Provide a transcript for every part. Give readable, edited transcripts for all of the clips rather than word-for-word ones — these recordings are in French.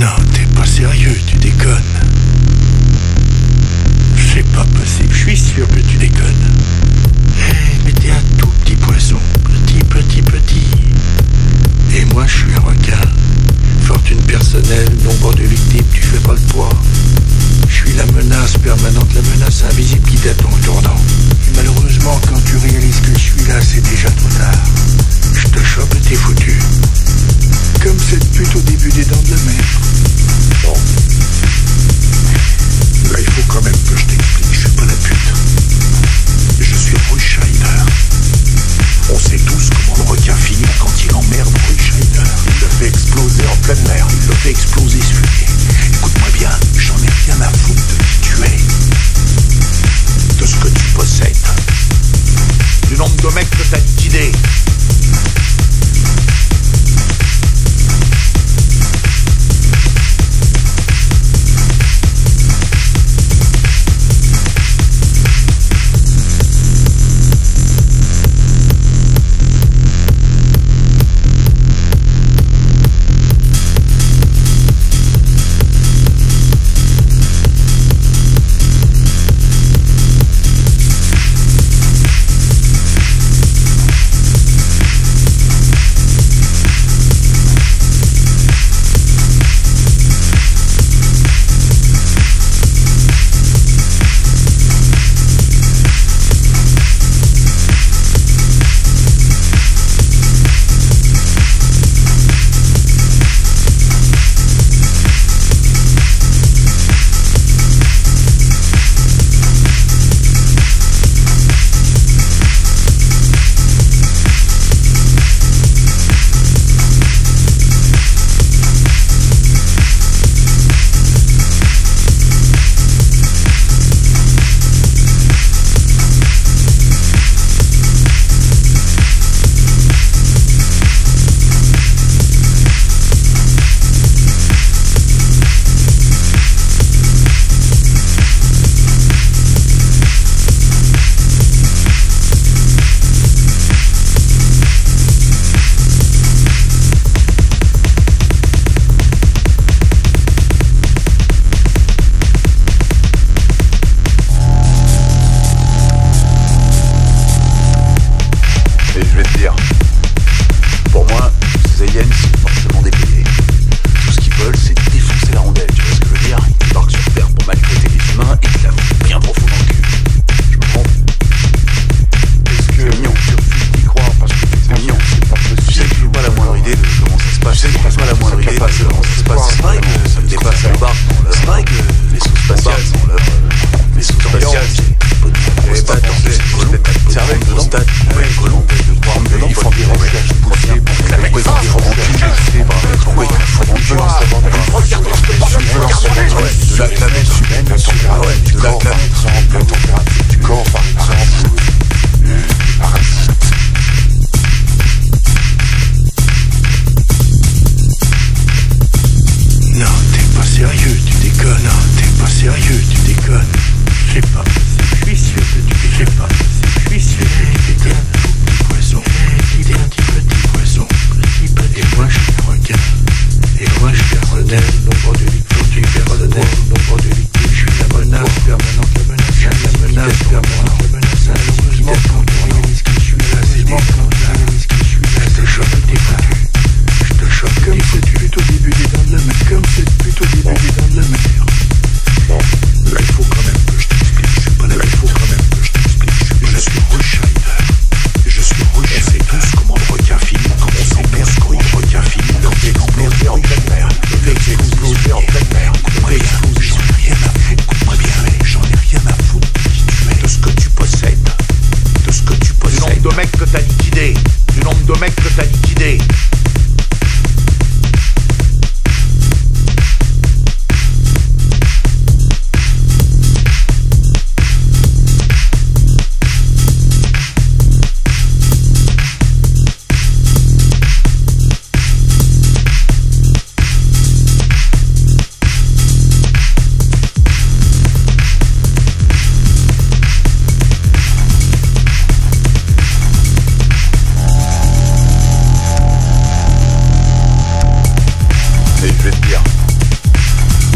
Non, t'es pas sérieux, tu déconnes. C'est pas possible, je suis sûr que tu déconnes. Mais t'es un tout petit poisson, petit. Et moi, je suis un requin. Fortune personnelle, nombre de victimes, tu fais pas le poids. Je suis la menace permanente, la menace invisible qui t'attend au tournant. Et malheureusement, quand tu réalises que je suis là, c'est déjà trop tard. Je te chope et t'es foutu. Comme cette pute au début des Dents de la Mer. Bon. Là, il faut quand même que je t'explique, je suis pas la pute. Je suis Bruce Schneider. On sait tous comment le requin finit quand il emmerde Bruce Schneider. Il le fait exploser en pleine mer, il le fait exploser ce fumier. Écoute-moi bien, j'en ai rien à foutre de qui tu es. De ce que tu possèdes. Du nombre de mecs que t'as liquidés.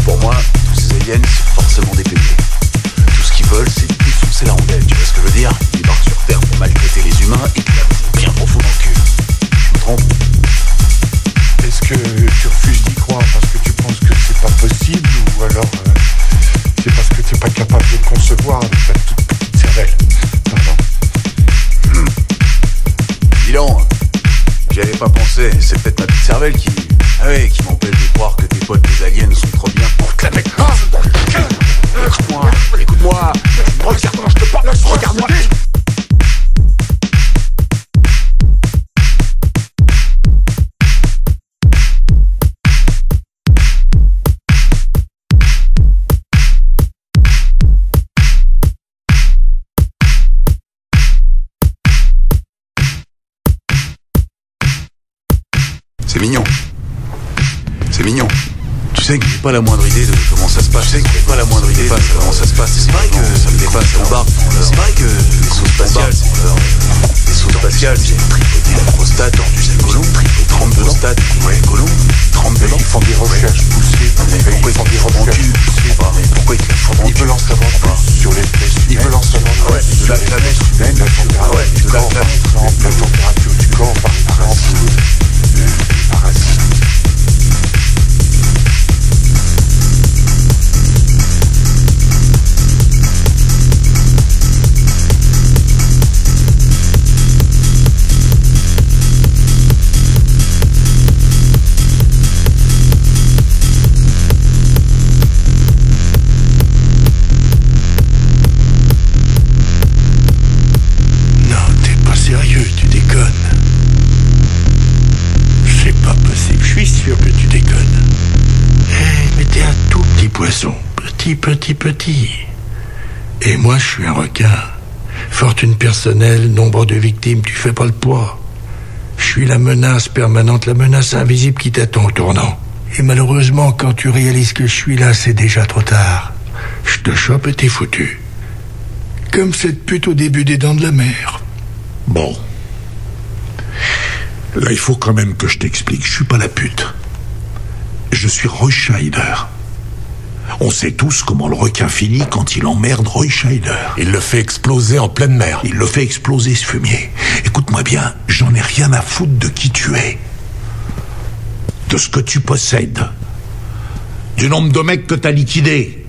Pour moi, tous ces aliens, c'est forcément des pédés. Tout ce qu'ils veulent, c'est défoncer la rondelle, tu vois ce que je veux dire? Ils débarquent sur Terre pour maltraiter les humains et que la foutent bien profond dans le cul. Je me trompe? Est-ce que tu refuses d'y croire parce que tu penses que c'est pas possible, ou alors c'est parce que t'es pas capable de concevoir avec ta toute petite cervelle? Pardon. Dis donc, j'y avais pas pensé, c'est peut-être ma petite cervelle qui m'empêche de croire que tes potes les aliens sont trop bien pour te la mettre. Écoute-moi, regarde-moi, je te parle, regarde-moi. C'est mignon. C'est mignon. Tu sais que j'ai pas la moindre idée de comment ça se passe. C'est vrai que ça me dépasse, ça embarque. C'est vrai que les sauts spatiales, c'est tripoter la prostate, tordu sa colon, trempe de prostate, ouais, colon, trempe dedans. Ils font des recherches poussées. Mais pourquoi ils font des recherches poussées? Pourquoi ils te la font? Ils veulent en savoir plus sur l'espèce humaine. Ils veulent en savoir plus sur l'espèce humaine, la température du corps, par exemple, la température du corps, par exemple, les parasites. Poisson, petit. Et moi, je suis un requin. Fortune personnelle, nombre de victimes, tu fais pas le poids. Je suis la menace permanente, la menace invisible qui t'attend au tournant. Et malheureusement, quand tu réalises que je suis là, c'est déjà trop tard. Je te chope et t'es foutu. Comme cette pute au début des Dents de la Mer. Bon. Là, il faut quand même que je t'explique. Je suis pas la pute. Je suis Roy Scheider. On sait tous comment le requin finit quand il emmerde Roy Scheider. Il le fait exploser en pleine mer. Il le fait exploser, ce fumier. Écoute-moi bien, j'en ai rien à foutre de qui tu es. De ce que tu possèdes. Du nombre de mecs que t'as liquidés.